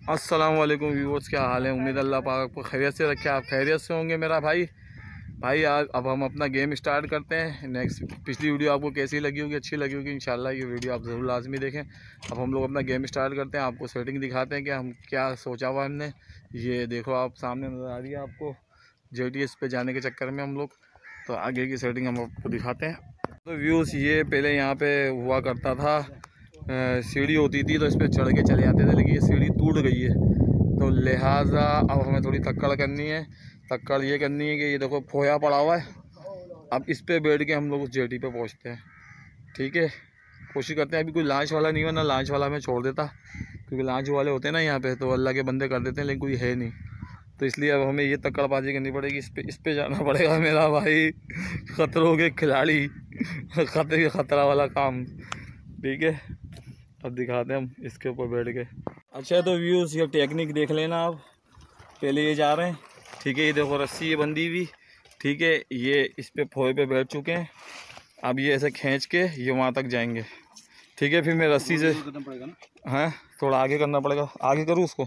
अस्सलाम वालेकुम व्यूअर्स, क्या हाल है। उम्मीद अल्लाह पाक आपको खैरियत से रखे, आप खैरियत से होंगे मेरा भाई। आज अब हम अपना गेम स्टार्ट करते हैं। नेक्स्ट पिछली वीडियो आपको कैसी लगी होगी, अच्छी लगी होगी इंशाल्लाह ये वीडियो आप ज़रूर लाजमी देखें। अब हम लोग अपना गेम स्टार्ट करते हैं, आपको सेटिंग दिखाते हैं कि हम क्या सोचा हुआ हमने। ये देखो आप सामने नज़र आ रही है आपको JTS पे जाने के चक्कर में हम लोग, तो आगे की सेटिंग हम आपको दिखाते हैं। तो व्यूज़ ये पहले यहाँ पर हुआ करता था, सीढ़ी होती थी तो इस पर चढ़ के चले जाते थे, लेकिन ये सीढ़ी टूट गई है तो लिहाजा अब हमें थोड़ी तक्कड़ करनी है। तक्कड़ ये करनी है कि ये देखो फोया पड़ा हुआ है, अब इस पे बैठ के हम लोग उस जेटी पे पहुंचते हैं। ठीक है, कोशिश करते हैं। अभी कोई लांच वाला नहीं है, ना लांच वाला हमें छोड़ देता, क्योंकि लांच वाले होते हैं ना यहाँ पे तो अल्लाह के बंदे कर देते हैं, लेकिन कोई है नहीं। तो इसलिए अब हमें ये तक्कड़बाजी करनी पड़ेगी, इस पे जाना पड़ेगा मेरा भाई। खतरों के खिलाड़ी, खतरा वाला काम। ठीक है, अब दिखाते हैं हम इसके ऊपर बैठ के। अच्छा तो व्यूज़ ये टेक्निक देख लेना आप। पहले ये जा रहे हैं, ठीक है, ये देखो रस्सी ये बंदी हुई, ठीक है, ये इस पे फोए पे बैठ चुके हैं। अब ये ऐसे खींच के ये वहाँ तक जाएंगे, ठीक है। फिर मैं रस्सी से, हाँ थोड़ा आगे करना पड़ेगा। आगे करूँ उसको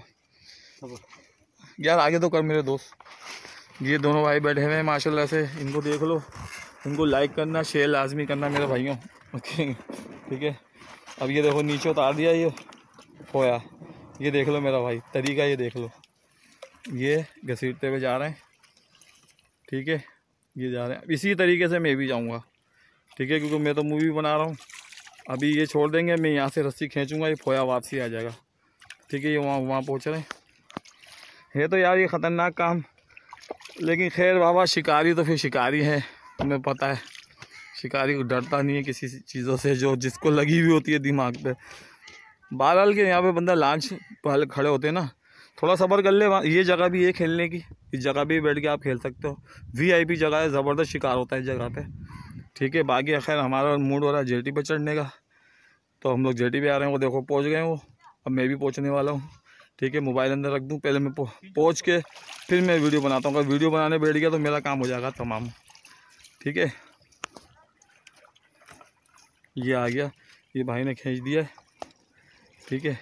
यार, आगे तो कर मेरे दोस्त। ये दोनों भाई बैठे हुए हैं माशाल्लाह से, इनको देख लो। इनको लाइक करना, शेयर लाजमी करना मेरे भाइयों, ओके ठीक है। अब ये देखो नीचे उतार दिया ये फोया, ये देख लो मेरा भाई तरीका, ये देख लो, ये घसीटते हुए जा रहे हैं। ठीक है, ये जा रहे हैं, इसी तरीके से मैं भी जाऊंगा, ठीक है, क्योंकि मैं तो मूवी बना रहा हूँ। अभी ये छोड़ देंगे, मैं यहाँ से रस्सी खींचूंगा, ये फोया वापसी आ जाएगा। ठीक है, ये वहाँ पहुँच रहे हैं। तो यार ये ख़तरनाक काम, लेकिन खैर बाबा, शिकारी तो फिर शिकारी है, तुम्हें पता है शिकारी को डरता नहीं है किसी चीज़ों से, जो जिसको लगी हुई होती है दिमाग पे। बहरहाल के यहाँ पे बंदा लांच पहले खड़े होते हैं ना, थोड़ा सब्र कर ले। ये जगह भी है खेलने की, इस जगह भी बैठ के आप खेल सकते हो। VIP जगह है, ज़बरदस्त शिकार होता है इस जगह पे। ठीक है, बाकी खैर हमारा मूड हो रहा है जेटी पे चढ़ने का, तो हम लोग जेटी पे आ रहे हैं। वो देखो पहुँच गए वो, अब मैं भी पहुँचने वाला हूँ। ठीक है, मोबाइल अंदर रख दूँ, पहले मैं पहुँच के फिर मैं वीडियो बनाता हूँ। अगर वीडियो बनाने बैठ गया तो मेरा काम हो जाएगा तमाम। ठीक है, ये आ गया, ये भाई ने खींच दिया है। ठीक है,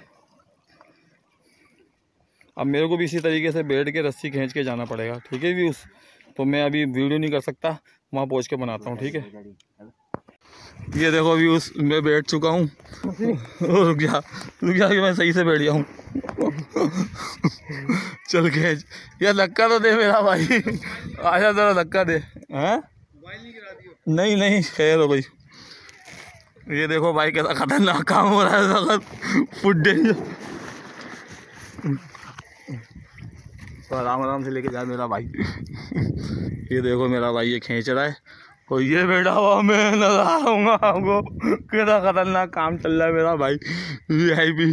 अब मेरे को भी इसी तरीके से बैठ के रस्सी खींच के जाना पड़ेगा। ठीक है व्यूज़, तो मैं अभी वीडियो नहीं कर सकता, वहाँ पहुँच के बनाता हूँ। ठीक है, ये देखो व्यूज़, मैं बैठ चुका हूँ। रुक जा कि मैं सही से बैठ गया हूँ। चल खींच, यार धक्का तो दे मेरा भाई, आजा ज़रा धक्का दे। हैं नहीं खैर हो गई। ये देखो भाई कैसा खतरनाक काम हो रहा है, फुट डेंजर। तो आराम से लेके जा मेरा भाई। ये देखो मेरा भाई ये खींच रहा है और ये बैठा हुआ, मैं नजर आऊँगा आपको, कैसा खतरनाक काम चल रहा है मेरा भाई VIP।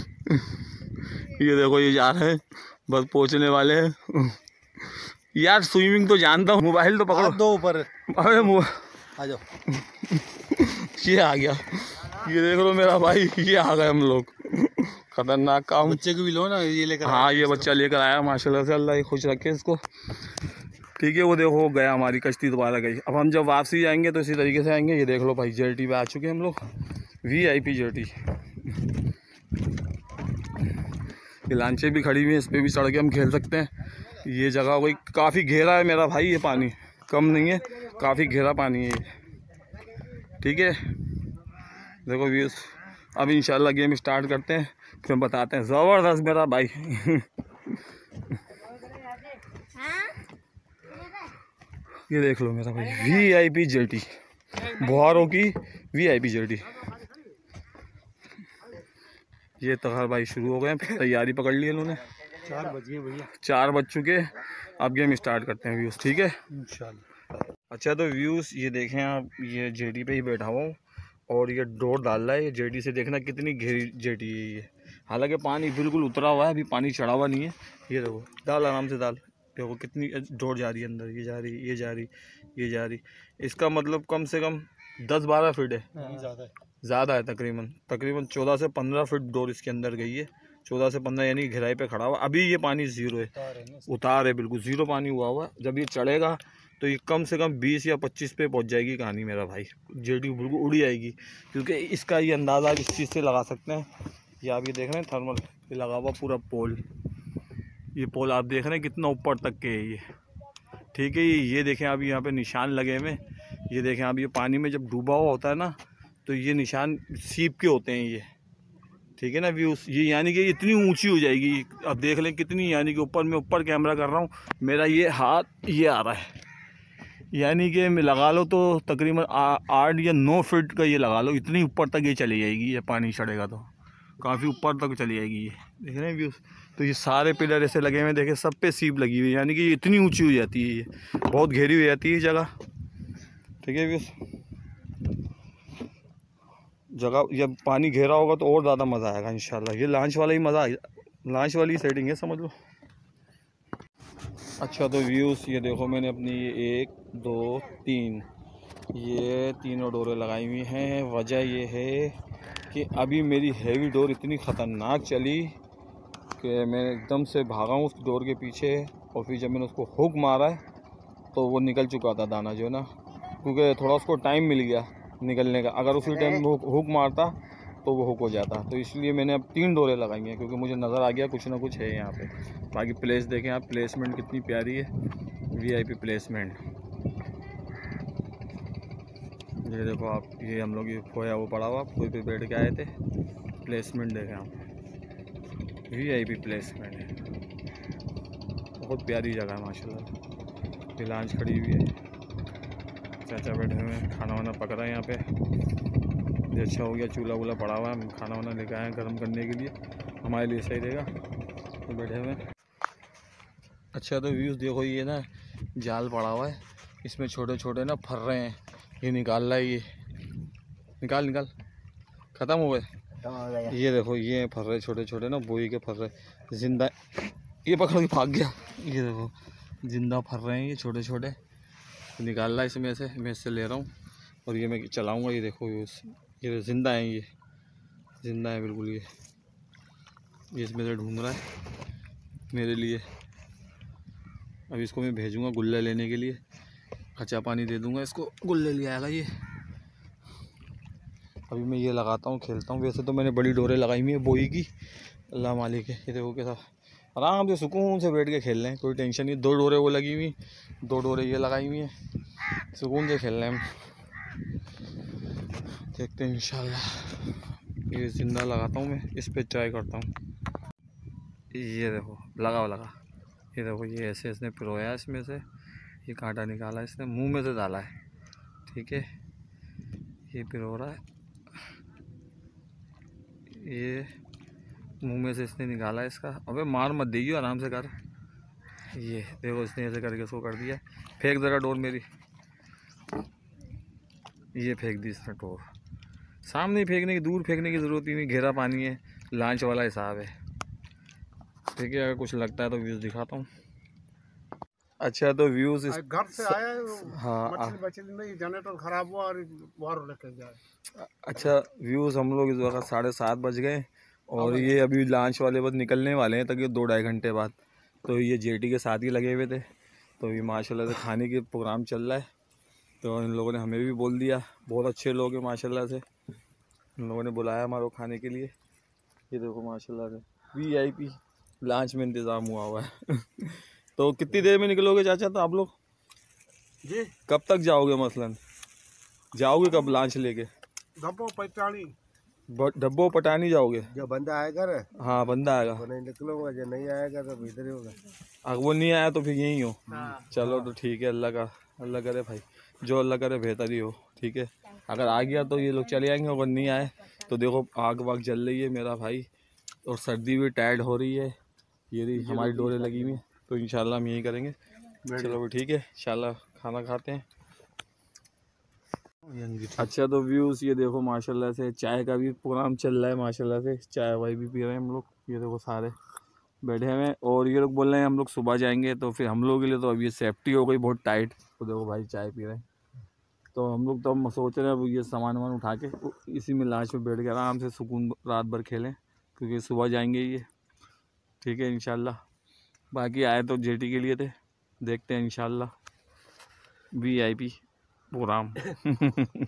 ये देखो ये जा रहे हैं, बस पहुँचने वाले हैं। यार स्विमिंग तो जानता हूँ, मोबाइल तो पकड़ो दो ऊपर। अरे आ जाओ। ये आ गया, ये देख लो मेरा भाई, ये आ गए हम लोग। खतरनाक काम। बच्चे को भी लो ना, ये लेकर। हाँ ये बच्चा लेकर आया माशाल्लाह से, अल्लाह ही खुश रखे इसको। ठीक है, वो देखो गया, हमारी कश्ती दोबारा गई। अब हम जब वापसी जाएंगे तो इसी तरीके से आएंगे। ये देख लो भाई जेटी पे आ चुके हैं हम लोग, VIP जेटी। ये लांचें भी खड़ी हुई हैं, इस पर भी चढ़ के हम खेल सकते हैं। ये जगह वही काफ़ी गहरा है मेरा भाई, ये पानी कम नहीं है, काफ़ी गहरा पानी है ये। ठीक है, देखो व्यूज़, अब इंशाल्लाह गेम स्टार्ट करते हैं, फिर बताते हैं। ज़बरदस्त मेरा भाई। ये देख लो मेरा भाई VIP जेटी, बुहारों की VIP जेटी। ये तहर भाई शुरू हो गए, तैयारी पकड़ ली इन्होंने। 4 बज गए भैया, 4 बज चुके। अब गेम स्टार्ट करते हैं व्यूज़, ठीक है इंशाल्लाह। अच्छा तो व्यूज़ ये देखें आप, ये जेटी पे ही बैठा हुआ हूँ और ये डोर डाल रहा है। ये जेटी से देखना कितनी गहरी जेटी है ये, हालांकि पानी बिल्कुल उतरा हुआ है, अभी पानी चढ़ा हुआ नहीं है। ये देखो डाल, आराम से डाल, देखो कितनी डोर जा रही है अंदर, ये जा रही, ये जा रही, ये जा रही। इसका मतलब कम से कम 10-12 फीट है, ज़्यादा है, तकरीबन 14 से 15 फीट डोर इसके अंदर गई है। 14 से 15 यानी गहराई पे खड़ा हुआ। अभी ये पानी ज़ीरो है, उतार है, बिल्कुल ज़ीरो पानी हुआ हुआ। जब ये चढ़ेगा तो ये कम से कम 20 या 25 पे पहुंच जाएगी कहानी मेरा भाई। जेटी बिल्कुल उड़ी आएगी, क्योंकि इसका ये अंदाज़ा आप इस चीज़ से लगा सकते हैं। ये आप ये देख रहे हैं थर्मल, ये लगा हुआ पूरा पोल, ये पोल आप देख रहे हैं कितना ऊपर तक के है ये, ठीक है। ये देखें आप यहाँ पे निशान लगे हुए, ये देखें आप, ये पानी में जब डूबा हुआ होता है ना तो ये निशान सीप के होते हैं ये, ठीक है ना व्यूज़। ये यानी कि इतनी ऊंची हो जाएगी, अब देख लें कितनी, यानी कि ऊपर, मैं ऊपर कैमरा कर रहा हूँ, मेरा ये हाथ ये आ रहा है, यानी कि मैं लगा लो तो तकरीबन 8 या 9 फीट का ये लगा लो, इतनी ऊपर तक ये चली जाएगी, ये पानी चढ़ेगा तो काफ़ी ऊपर तक चली जाएगी ये, देख रहे हैं व्यूज़। तो ये सारे पिलर ऐसे लगे हुए देखें, सब पे सीप लगी हुई है, यानी कि ये इतनी ऊंची हो जाती है, ये बहुत गहरी हो जाती है जगह, ठीक है व्यूज़। जगह जब पानी गहरा होगा तो और ज़्यादा मज़ा आएगा इंशाल्लाह। ये लॉन्च वाला ही मज़ा, लॉन्च वाली सेटिंग है समझ लो। अच्छा तो व्यूज़ ये देखो, मैंने अपनी ये 1 2 3 ये तीनों डोरें लगाई हुई हैं। वजह ये है कि अभी मेरी हैवी डोर इतनी ख़तरनाक चली कि मैं एकदम से भागा हूँ उस डोर के पीछे, और फिर जब मैंने उसको हुक मारा है तो वो निकल चुका था दाना जो है ना, क्योंकि थोड़ा उसको टाइम मिल गया निकलने का। अगर उसी टाइम वो हुक मारता तो वो हुक हो जाता। तो इसलिए मैंने अब 3 डोरें लगाई हैं, क्योंकि मुझे नज़र आ गया कुछ ना कुछ है यहाँ पे। बाकी प्लेस देखें आप, प्लेसमेंट कितनी प्यारी है, VIP प्लेसमेंट। ये देखो आप, ये हम लोग ये खोया वो पड़ा हुआ, कोई पे बैठ के आए थे, प्लेसमेंट देखें आप, VIP प्लेसमेंट है, बहुत प्यारी जगह है माशाल्लाह। ये लॉन्च खड़ी हुई है, चाचा बैठे हुए हैं, खाना वाना पक रहा है यहाँ पे। ये अच्छा हो गया, चूल्हा वूल्हा पड़ा हुआ है, खाना वाना लेकर आए हैं गर्म करने के लिए, हमारे लिए सही रहेगा। तो बैठे हुए हैं। अच्छा तो व्यूज़ देखो, ये ना जाल पड़ा हुआ है, इसमें छोटे छोटे ना फर रहे हैं, ये निकाल रहा है, ये निकाल ख़त्म हो गए। ये देखो ये फर रहे छोटे छोटे ना, बोई के फर रहे जिंदा, ये पकड़ के भाग गया। ये देखो जिंदा फर रहे हैं ये छोटे छोटे, निकाल रहा है इसमें से, मैं इससे ले रहा हूँ और ये मैं चलाऊँगा। ये देखो ये ज़िंदा है, ये ज़िंदा है बिल्कुल। ये इसमें से ढूंढ रहा है मेरे लिए। अब इसको मैं भेजूँगा गुल्ले लेने के लिए, कच्चा पानी दे दूँगा इसको, गुल्ले ले आएगा ये। अभी मैं ये लगाता हूँ, खेलता हूँ। वैसे तो मैंने बड़ी डोरें लगाई हुई है बोई की, अल्लाह मालिक है। ये देखो कैसा आराम से सुकून से बैठ के खेल रहे हैं, कोई टेंशन नहीं। 2 डोरें वो लगी हुई, 2 डोरें ये लगाई हुई हैं, सुकून से खेल रहे हैं हम। देखते हैं इंशाल्लाह। ये ज़िंदा लगाता हूँ मैं, इस पे ट्राई करता हूँ। ये देखो लगा, ये देखो ये ऐसे इसने पिरोया इसमें से, ये कांटा निकाला इसने, मुंह में से डाला है, ठीक है। ये पिरो रहा है, ये मुंह में से इसने निकाला इसका। अबे मार मत दीजिए, आराम से कर। ये देखो इसने ऐसे करके इसको कर दिया। फेंक ज़रा डोर मेरी, ये फेंक दी इसने डोर। सामने फेंकने की, दूर फेंकने की ज़रूरत ही नहीं, घेरा पानी है, लॉन्च वाला हिसाब है, ठीक है। अगर कुछ लगता है तो व्यूज़ दिखाता हूँ। अच्छा तो व्यूज़ घर से आया, हाँ मछली नहीं, जनरेटर ख़राब हुआ और बाहर लेके गया। अच्छा व्यूज़, हम लोग इस वक्त 7:30 बज गए और ये अभी लॉन्च वाले बस निकलने वाले हैं, तक ये 2-2.5 घंटे बाद। तो ये जेटी के साथ ही लगे हुए थे, तो ये माशाल्लाह से खाने के प्रोग्राम चल रहा है। तो इन लोगों ने हमें भी बोल दिया, बहुत अच्छे लोग हैं माशाल्लाह से, इन लोगों ने बुलाया हमारे को खाने के लिए। ये देखो माशाल्लाह से VIP लॉन्च में इंतज़ाम हुआ हुआ है। तो कितनी देर में निकलोगे चाचा? तो आप लोग जी कब तक जाओगे, मसलन जाओगे कब लॉन्च लेके? डब्बो पटानी जाओगे? जब बंदा आएगा ना, हाँ बंदा आएगा, वो नहीं निकलूंगा, जब नहीं आएगा तो इधर ही होगा। अगर वो नहीं आया तो फिर यहीं हो। चलो तो ठीक है, अल्लाह करे भाई, जो अल्लाह करे बेहतर ही हो, ठीक है। अगर आ गया तो ये लोग चले जाएंगे, अगर नहीं आए तो देखो आग वाग जल रही है मेरा भाई, और सर्दी भी टाइड हो रही है। ये हमारी डोरें लगी हुई हैं, तो इंशाल्लाह हम यही करेंगे। चलो ठीक है, इंशाल्लाह खाना खाते हैं। अच्छा तो व्यूज़ ये देखो माशाल्लाह से चाय का भी प्रोग्राम चल रहा है, माशाल्लाह से चाय वाय भी पी रहे हैं हम लोग। ये देखो सारे बैठे हुए हैं, और ये लोग बोल रहे हैं हम लोग सुबह जाएंगे, तो फिर हम लोगों के लिए तो अब ये सेफ्टी हो गई बहुत टाइट। तो देखो भाई चाय पी रहे हैं, तो हम लोग तो हम सोच रहे हैं अब ये सामान वामान उठा के इसी में लाश में बैठ के आराम से सुकून रात भर खेलें, क्योंकि सुबह जाएंगे ये, ठीक है इंशाल्लाह। बाकी आए तो जेटी के लिए थे, देखते हैं इंशाल्लाह VIP प्रोग्राम।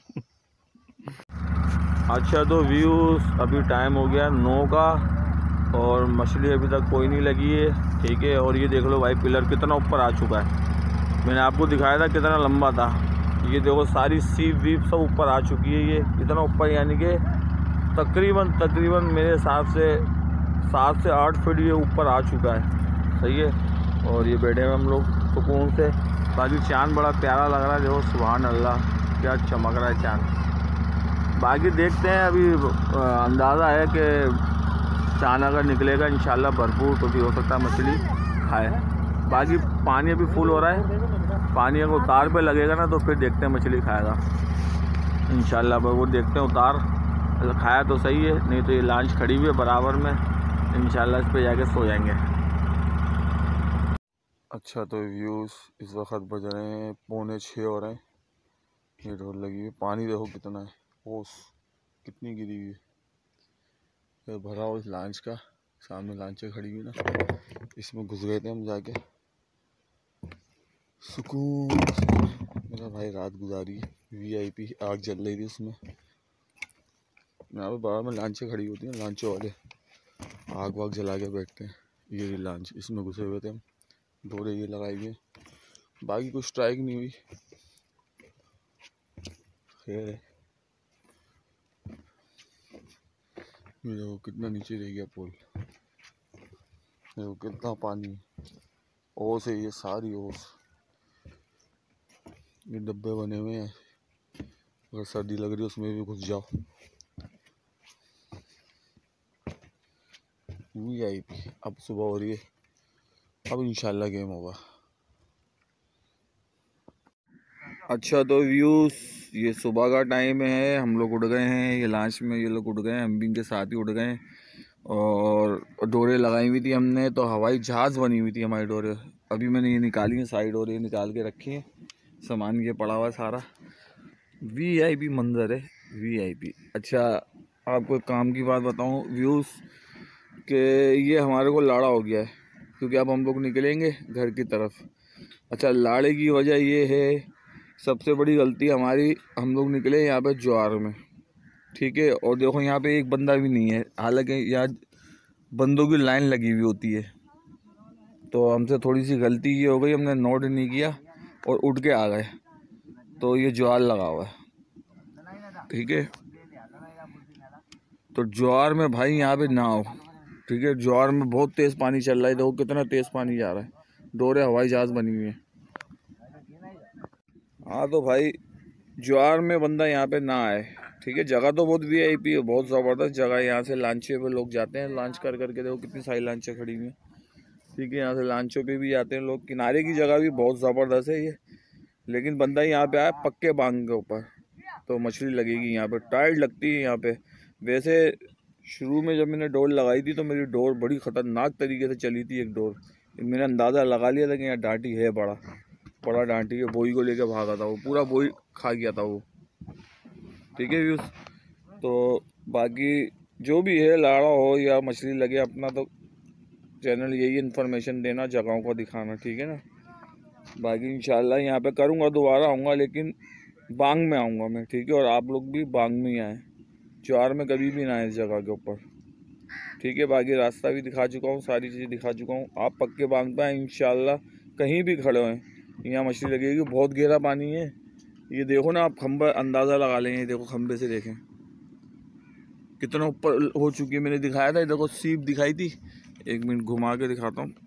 अच्छा तो व्यूज़ अभी टाइम हो गया 9 का, और मछली अभी तक कोई नहीं लगी है, ठीक है। और ये देख लो भाई पिलर कितना ऊपर आ चुका है, मैंने आपको दिखाया था कितना लंबा था। ये देखो सारी सीप वीप सब ऊपर आ चुकी है, ये इतना ऊपर, यानी कि तकरीबन मेरे हिसाब से 7 से 8 फीट ये ऊपर आ चुका है, सही है। और ये बैठे हुए हम लोग सुकून से। बाकी चाँद बड़ा प्यारा लग रहा है, देखो सुभान अल्लाह क्या चमक रहा है चाँद। बाकी देखते हैं, अभी अंदाज़ा है कि चाँद अगर निकलेगा इंशाल्लाह भरपूर तो भी हो सकता है मछली खाए। बाकी पानी अभी फुल हो रहा है, पानी अगर उतार पे लगेगा ना तो फिर देखते हैं मछली खाएगा इंशाल्लाह। वो देखते हैं उतार खाया तो सही है, नहीं तो ये लांच खड़ी हुई है बराबर में, इंशाल्लाह इस पे जाके सो जाएंगे। अच्छा तो व्यूज़ इस वक्त बज रहे हैं 5:45 हो रहे हैं। ये ढोल लगी हुई, पानी देखो कितना है, ओस कितनी गिरी हुई है। ये भरा हो इस लांच का, सामने लांचें खड़ी हुई ना, इसमें घुस गए थे हम जाके सुकून से। मेरा भाई रात गुजारी है, VIP आग जल रही थी उसमें। यहाँ पे बाहर में लांचें खड़ी होती हैं, लांचों वाले आग वाग जला के बैठते हैं। ये लांच, इसमें घुसे हुए थे हम, डोरे ये लगाई हुई, बाकी कुछ स्ट्राइक नहीं हुई। खैर ये देखो कितना नीचे रह गया पुल, देखो कितना पानी, ओस है ये सारी ओस। ये डब्बे बने हुए हैं, अगर सर्दी लग रही है उसमें भी घुस जाओ। VIP अब सुबह हो रही है, अब इंशाल्लाह गेम होगा। अच्छा तो व्यूज़ ये सुबह का टाइम है, हम लोग उड़ गए हैं, ये लांच में ये लोग उड़ गए हैं, हम भी इनके साथ ही उड़ गए हैं। और डोरे लगाई हुई थी हमने, तो हवाई जहाज़ बनी हुई थी हमारी डोरे। अभी मैंने ये निकाली है, सारी डोरे निकाल के रखी हैं, सामान ये पड़ा हुआ है सारा। VIP मंज़र है, VIP। अच्छा आपको एक काम की बात बताऊँ व्यूज़, कि ये हमारे को लाड़ा हो गया है, क्योंकि अब हम लोग निकलेंगे घर की तरफ। अच्छा लाड़े की वजह ये है, सबसे बड़ी गलती हमारी, हम लोग निकले यहाँ पे ज्वार में, ठीक है। और देखो यहाँ पे एक बंदा भी नहीं है, हालांकि यहाँ बंदों की लाइन लगी हुई होती है। तो हमसे थोड़ी सी गलती ये हो गई, हमने नोट नहीं किया और उठ के आ गए, तो ये ज्वार लगा हुआ है, ठीक है। तो ज्वार में भाई यहाँ पे ना हो, ठीक है। ज्वार में बहुत तेज़ पानी चल रहा है, देखो कितना तेज़ पानी जा रहा है, डोरे हवाई जहाज़ बनी हुई है। हाँ तो भाई ज्वार में बंदा यहाँ पे ना आए, ठीक है। जगह तो बहुत VIP है, बहुत ज़बरदस्त जगह है। यहाँ से लांचे पे लोग जाते हैं, लांच कर करके देखो कितनी सारी लांचें खड़ी हुई हैं, ठीक है। यहाँ से लांचों पे भी जाते हैं लोग, किनारे की जगह भी बहुत ज़बरदस्त है ये। लेकिन बंदा यहाँ पे आया पक्के बांग के ऊपर, तो मछली लगेगी यहाँ पे, टाइट लगती है यहाँ पे। वैसे शुरू में जब मैंने डोर लगाई थी तो मेरी डोर बड़ी ख़तरनाक तरीके से चली थी, एक डोर मैंने अंदाज़ा लगा लिया था कि यहाँ डांटी है, बड़ा डांटी है। बोई को लेकर भागा था वो, पूरा बोई खा गया था वो, ठीक है व्यूज़। तो बाकी जो भी है, लाड़ा हो या मछली लगे, अपना तो चैनल यही इन्फॉर्मेशन देना, जगहों को दिखाना, ठीक है ना। बाकी इंशाल्लाह यहाँ पे करूँगा, दोबारा आऊँगा, लेकिन बांग में आऊँगा मैं, ठीक है। और आप लोग भी बांग में ही आएँ, ज्वार में कभी भी ना आए इस जगह के ऊपर, ठीक है। बाकी रास्ता भी दिखा चुका हूँ, सारी चीज़ें दिखा चुका हूँ। आप पक्के बांग पे आए इंशाल्लाह, कहीं भी खड़े हैं यहाँ मछली लगेगी। बहुत गहरा पानी है, ये देखो ना आप, खंबा अंदाज़ा लगा लेंगे, देखो खंबे से देखें कितना ऊपर हो चुकी है। मैंने दिखाया था, ये देखो सीप दिखाई थी, 1 मिनट घुमा के दिखाता हूँ।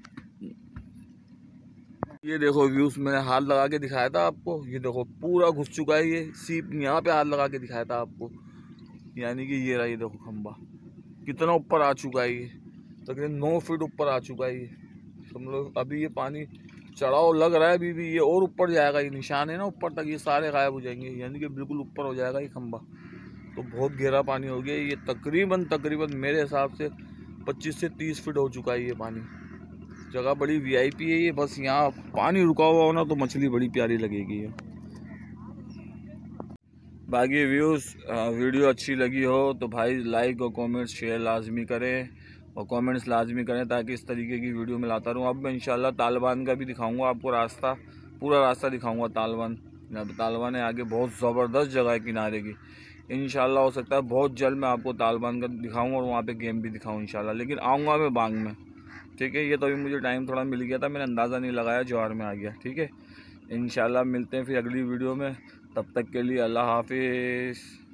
ये देखो व्यूज़, मैंने हाथ लगा के दिखाया था आपको, ये देखो पूरा घुस चुका है ये सीप, यहाँ पे हाथ लगा के दिखाया था आपको, यानी कि ये रहा, ये देखो खंबा कितना ऊपर आ चुका है, ये तकरीबन 9 फीट ऊपर आ चुका है ये। हम लोग अभी ये पानी चढ़ाव लग रहा है, अभी भी ये और ऊपर जाएगा, ये निशान है ना ऊपर तक, ये सारे गायब हो जाएंगे, यानी कि बिल्कुल ऊपर हो जाएगा ये खंबा। तो बहुत गहरा पानी हो गया ये, तकरीबन मेरे हिसाब से 25 से 30 फीट हो चुका है ये पानी। जगह बड़ी VIP है ये, बस यहाँ पानी रुका हुआ हो ना तो मछली बड़ी प्यारी लगेगी ये। बाकी व्यूज़ वीडियो अच्छी लगी हो तो भाई लाइक और कमेंट्स शेयर लाजमी करें, और कमेंट्स लाजमी करें, ताकि इस तरीके की वीडियो में लाता रहूँ। अब मैं इंशाल्लाह तालिबान का भी दिखाऊंगा आपको, रास्ता पूरा रास्ता दिखाऊंगा तालिबान। यहाँ पे तालिबान है आगे, बहुत ज़बरदस्त जगह है किनारे की, इंशाल्लाह हो सकता है बहुत जल्द मैं आपको तालिबान का दिखाऊँ और वहाँ पे गेम भी दिखाऊँ इंशाल्लाह। लेकिन आऊँगा मैं बांग में, ठीक है। ये तो अभी मुझे टाइम थोड़ा मिल गया था, मैंने अंदाज़ा नहीं लगाया, जवार में आ गया, ठीक है। इंशाल्लाह मिलते हैं फिर अगली वीडियो में, तब तक के लिए अल्लाह हाफिज़।